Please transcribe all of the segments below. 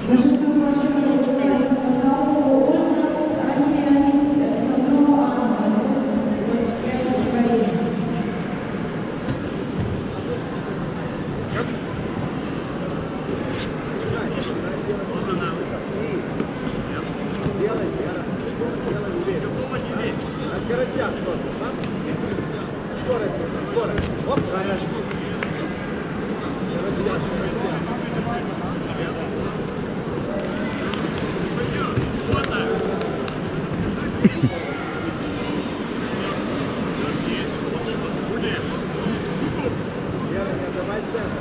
Скоростях просто, да? Скорость, скорость. Оп, хорошо. Скоростях, скоростях. Вера, не давай центр.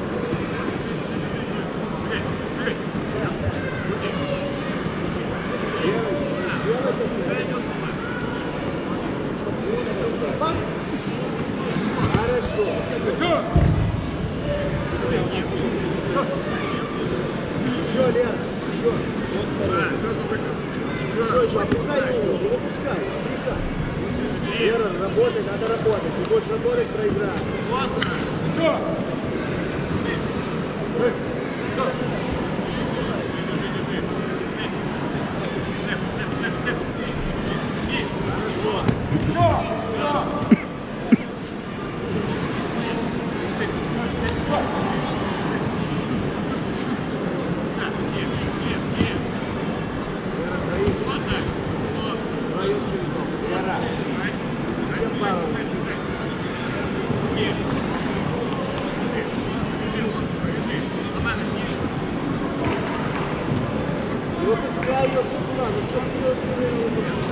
Хорошо. Еще, Лера, еще. Еще, опускай его, не выпускай. Лера, работай, надо работать. Ты будешь работать, проиграешь. Все. Выпускай ее сюда, ну что ты ее выпускаешь?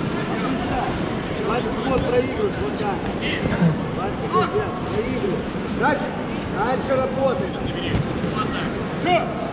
20 секунд проигрываешь, вот так. 20 секунд, проигрываешь. Дальше работай. Что?